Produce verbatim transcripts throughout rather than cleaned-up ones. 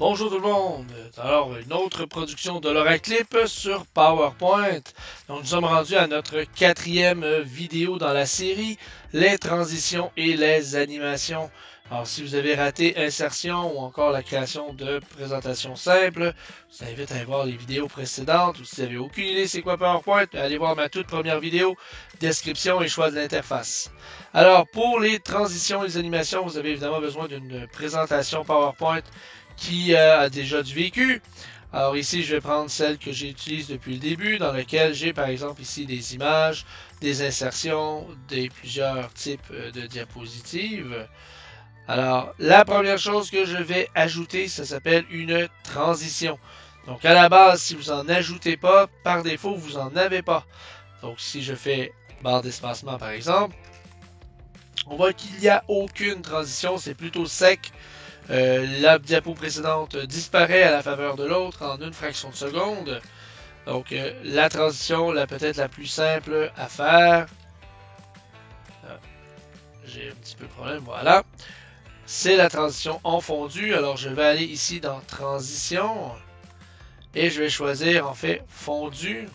Bonjour tout le monde! Alors, une autre production de l'Oraclip sur PowerPoint. Donc, nous sommes rendus à notre quatrième vidéo dans la série, les transitions et les animations. Alors, si vous avez raté insertion ou encore la création de présentations simples, je vous invite à aller voir les vidéos précédentes. Ou si vous n'avez aucune idée c'est quoi PowerPoint, allez voir ma toute première vidéo, description et choix de l'interface. Alors, pour les transitions et les animations, vous avez évidemment besoin d'une présentation PowerPoint qui euh, a déjà du vécu. Alors ici, je vais prendre celle que j'utilise depuis le début, dans laquelle j'ai par exemple ici des images, des insertions, des plusieurs types de diapositives. Alors, la première chose que je vais ajouter, ça s'appelle une transition. Donc à la base, si vous n'en ajoutez pas, par défaut, vous n'en avez pas. Donc si je fais barre d'espacement par exemple, on voit qu'il n'y a aucune transition, c'est plutôt sec. Euh, la diapo précédente disparaît à la faveur de l'autre en une fraction de seconde. Donc euh, la transition, la peut-être la plus simple à faire, euh, j'ai un petit peu de problème, voilà, c'est la transition en fondu. Alors je vais aller ici dans transition et je vais choisir en fait fondu.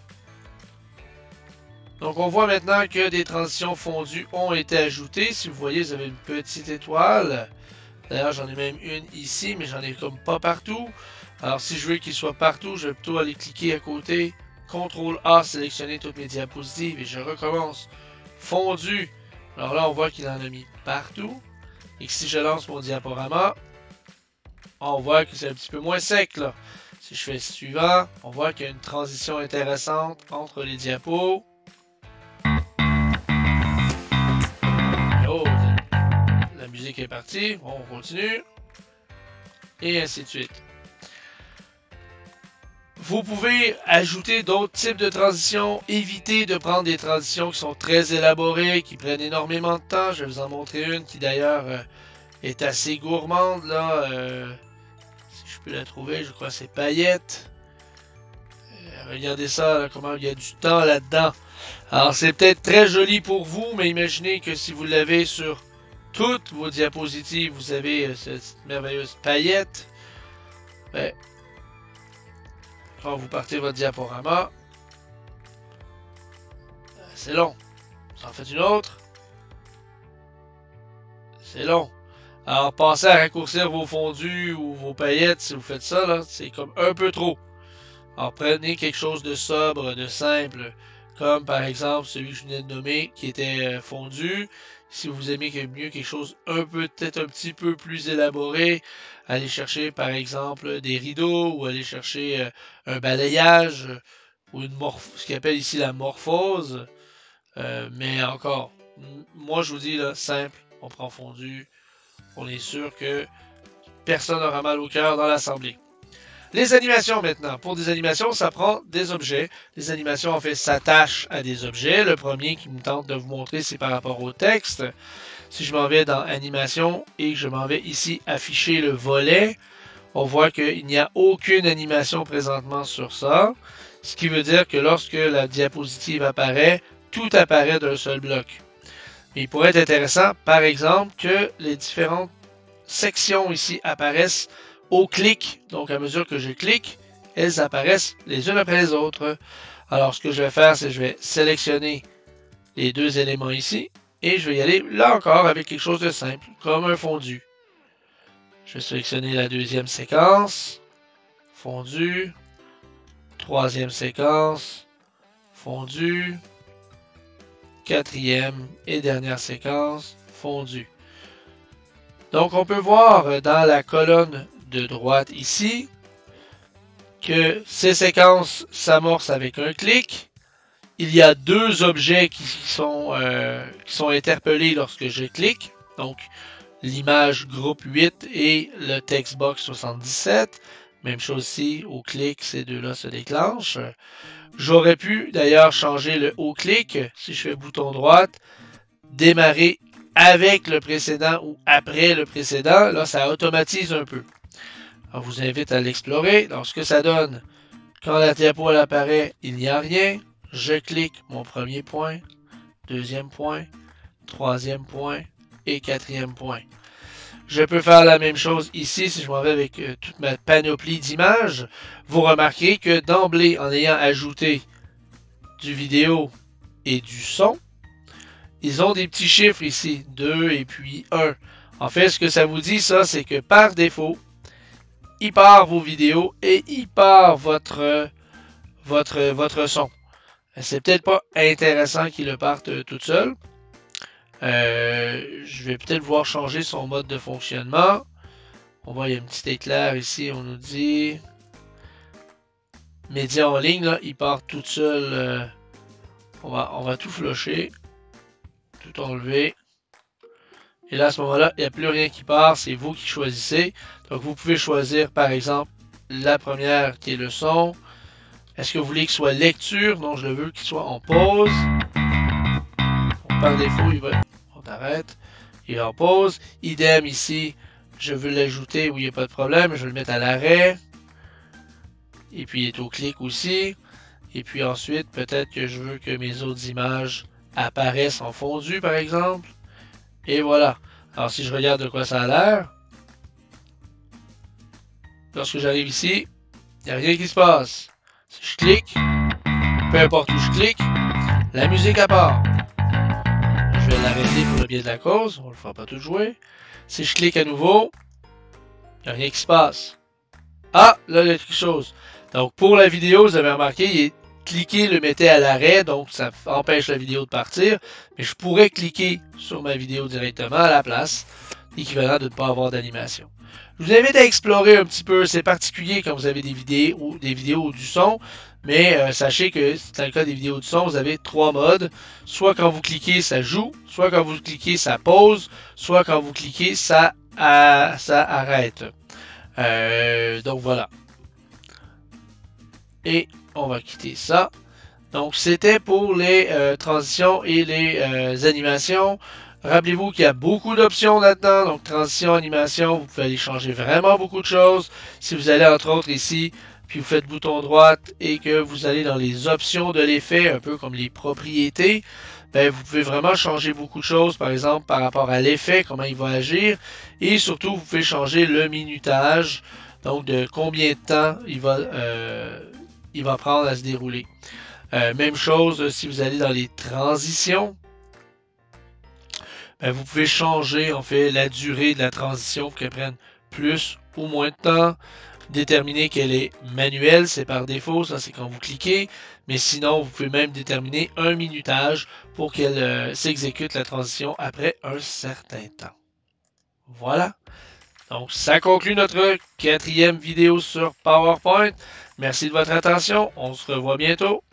Donc on voit maintenant que des transitions fondues ont été ajoutées. Si vous voyez, vous avez une petite étoile. D'ailleurs, j'en ai même une ici, mais j'en ai comme pas partout. Alors, si je veux qu'il soit partout, je vais plutôt aller cliquer à côté. contrôle A, sélectionner toutes mes diapositives et je recommence. Fondu. Alors là, on voit qu'il en a mis partout. Et que si je lance mon diaporama, on voit que c'est un petit peu moins sec, là. Si je fais suivant, on voit qu'il y a une transition intéressante entre les diapos. Oh, la musique est partie. Bon, on continue. Et ainsi de suite. Vous pouvez ajouter d'autres types de transitions. Évitez de prendre des transitions qui sont très élaborées, qui prennent énormément de temps. Je vais vous en montrer une qui d'ailleurs euh, est assez gourmande. Là, euh, si je peux la trouver, je crois que c'est Paillettes. Euh, regardez ça, là, comment il y a du temps là-dedans. Alors c'est peut-être très joli pour vous, mais imaginez que si vous l'avez sur toutes vos diapositives, vous avez euh, cette merveilleuse paillette. Ben, quand vous partez votre diaporama, c'est long. Vous en faites une autre. C'est long. Alors pensez à raccourcir vos fondus ou vos paillettes si vous faites ça, là, c'est comme un peu trop. Alors prenez quelque chose de sobre, de simple, comme par exemple celui que je venais de nommer qui était fondu. Si vous aimez mieux quelque chose un peu, peut-être un petit peu plus élaboré, allez chercher par exemple des rideaux ou allez chercher euh, un balayage ou une morph ce qu'on appelle ici la morphose. Euh, mais encore, moi je vous dis là, simple, on prend fondu, on est sûr que personne n'aura mal au cœur dans l'assemblée. Les animations maintenant. Pour des animations, ça prend des objets. Les animations, en fait, s'attachent à des objets. Le premier qui me tente de vous montrer, c'est par rapport au texte. Si je m'en vais dans Animation et que je m'en vais ici afficher le volet, on voit qu'il n'y a aucune animation présentement sur ça. Ce qui veut dire que lorsque la diapositive apparaît, tout apparaît d'un seul bloc. Mais il pourrait être intéressant, par exemple, que les différentes sections ici apparaissent au clic. Donc à mesure que je clique, elles apparaissent les unes après les autres. Alors ce que je vais faire, c'est que je vais sélectionner les deux éléments ici et je vais y aller là encore avec quelque chose de simple, comme un fondu. Je vais sélectionner la deuxième séquence, fondu, troisième séquence, fondu, quatrième et dernière séquence, fondu. Donc on peut voir dans la colonne de droite ici que ces séquences s'amorcent avec un clic. Il y a deux objets qui sont, euh, qui sont interpellés lorsque je clique. Donc l'image groupe huit et le textbox soixante-dix-sept. Même chose ici, au clic, ces deux-là se déclenchent. J'aurais pu d'ailleurs changer le haut clic. Si je fais bouton droite, démarrer avec le précédent ou après le précédent. Là, ça automatise un peu. Alors, je vous invite à l'explorer. Alors, ce que ça donne, quand la diapo elle apparaît, il n'y a rien. Je clique mon premier point, deuxième point, troisième point et quatrième point. Je peux faire la même chose ici si je m'en vais avec euh, toute ma panoplie d'images. Vous remarquerez que d'emblée, en ayant ajouté du vidéo et du son, ils ont des petits chiffres ici, deux et puis un. En fait, ce que ça vous dit, ça, c'est que par défaut, il part vos vidéos et il part votre, votre, votre son. C'est peut-être pas intéressant qu'il le parte euh, tout seul. Euh, je vais peut-être voir changer son mode de fonctionnement. On voit, il y a un petit éclair ici, on nous dit médias en ligne, là, il part tout seul. Euh, on, va, on va tout flusher, tout enlever. Et là, à ce moment-là, il n'y a plus rien qui part, c'est vous qui choisissez. Donc, vous pouvez choisir, par exemple, la première qui est le son. Est-ce que vous voulez qu'il soit lecture? Non, je le veux qu'il soit en pause. Donc, par défaut, il va... on arrête. Il est en pause. Idem ici, je veux l'ajouter, oui, il n'y a pas de problème. Je vais le mettre à l'arrêt. Et puis, il est au clic aussi. Et puis ensuite, peut-être que je veux que mes autres images apparaissent en fondu, par exemple. Et voilà. Alors, si je regarde de quoi ça a l'air, lorsque j'arrive ici, il n'y a rien qui se passe. Si je clique, peu importe où je clique, la musique apparaît. Je vais l'arrêter pour le bien de la cause. On ne le fera pas tout jouer. Si je clique à nouveau, il n'y a rien qui se passe. Ah, là, il y a quelque chose. Donc, pour la vidéo, vous avez remarqué, il est cliquer le mettait à l'arrêt, donc ça empêche la vidéo de partir. Mais je pourrais cliquer sur ma vidéo directement à la place, équivalent de ne pas avoir d'animation. Je vous invite à explorer un petit peu, c'est particulier quand vous avez des vidéos ou des vidéos ou du son, mais euh, sachez que dans le cas des vidéos du son, vous avez trois modes. Soit quand vous cliquez, ça joue, soit quand vous cliquez, ça pause, soit quand vous cliquez, ça, à, ça arrête. Euh, donc voilà. Et on va quitter ça. Donc, c'était pour les euh, transitions et les euh, animations. Rappelez-vous qu'il y a beaucoup d'options là-dedans. Donc, transition, animation, vous pouvez aller changer vraiment beaucoup de choses. Si vous allez, entre autres, ici, puis vous faites bouton droite et que vous allez dans les options de l'effet, un peu comme les propriétés, ben, vous pouvez vraiment changer beaucoup de choses, par exemple, par rapport à l'effet, comment il va agir. Et surtout, vous pouvez changer le minutage, donc de combien de temps il va... Euh, il va prendre à se dérouler. Euh, même chose si vous allez dans les transitions. Ben, vous pouvez changer en fait la durée de la transition pour qu'elle prenne plus ou moins de temps. Déterminer qu'elle est manuelle, c'est par défaut, ça c'est quand vous cliquez. Mais sinon, vous pouvez même déterminer un minutage pour qu'elle euh, s'exécute la transition après un certain temps. Voilà. Donc, ça conclut notre quatrième vidéo sur PowerPoint. Merci de votre attention. On se revoit bientôt.